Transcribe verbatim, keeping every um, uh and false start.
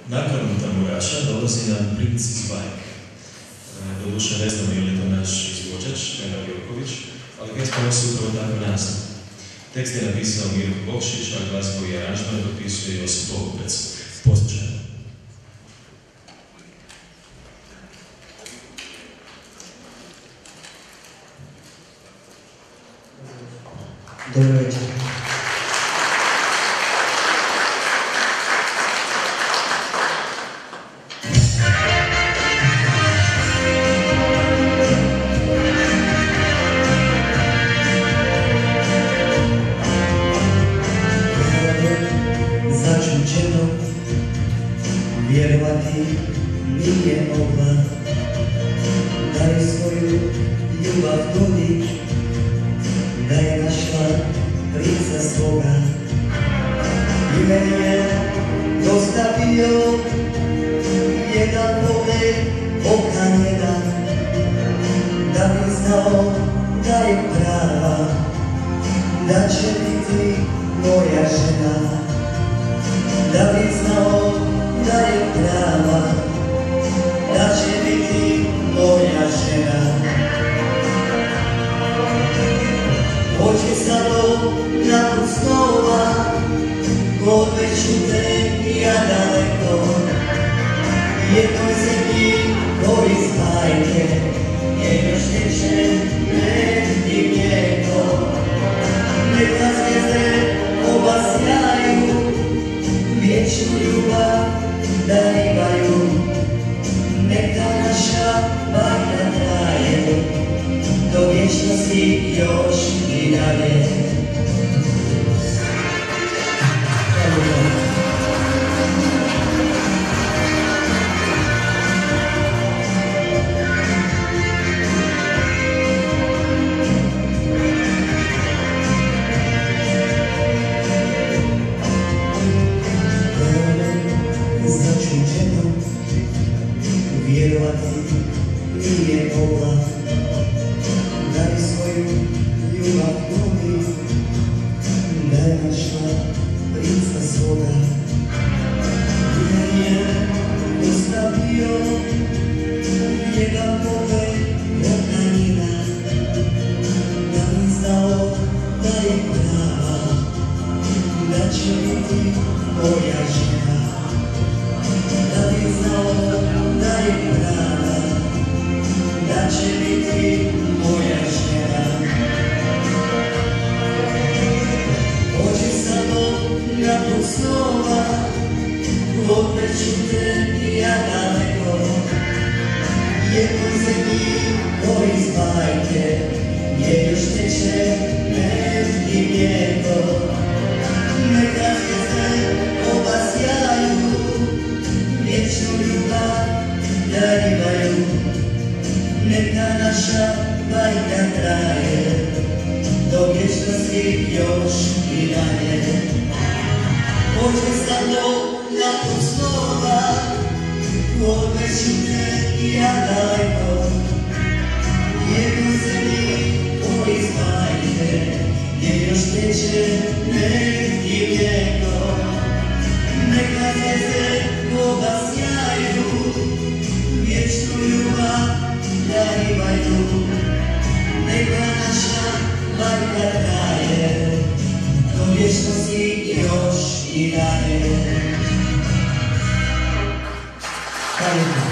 Nakon tamburaša dolazi nam Princ iz bajke. Doduše ne znamo je li to naš izvođač, Nenad Jurković, ali pjesma nosi upravo tako naziv. Tekst je napisao Mirko Bokšić, a glazbu i aranžman dopisuje Josip Golubec. Poslušajmo. Dobro večer. Začuđeno vjerovati nije mogla da je svoju ljubav nudi, da je našla princa svoga i meni je dostavio jedan pogled oka njega, da bi znao da je prava, da će biti moja žena, da bi znao da je prava, da će biti moja žena. Hoće samo nakon snova, odveću te ja daleko, jednoj zemlji koji iz bajke je još teče med i mlijeko. Neka zvijezde oba sjaju, vječnu ljubav darivaju, neka naša bajka traje, do vječnosti još i dalje. Začuđeno vjerovati nije mogla da je svoju ljubav nudi, da je našla princa svoga i meni je dostavio jedan pogled oka njega, da bi znao da je prava, da će biti moja žena, da bi znao da je prava, da će biti moja žena. Hoće samo nakon snova, odveću te ja daleko, jednoj zemlji koji iz bajke je još teče med i mlijeko. Neka zvijezde oba sjaju, vječnu ljubav darivaju, neka naša bajka traje, do vječnosti još i dalje. Hoće samo nakon snova, odveću te ja daleko, jednoj zemlji koji iz bajke je još teče med i mlijeko. Neka zvijezde oba sjaju, vječnu ljubav darivaju, neka naša bajka traje, do vječnosti još i dalje. Hvala.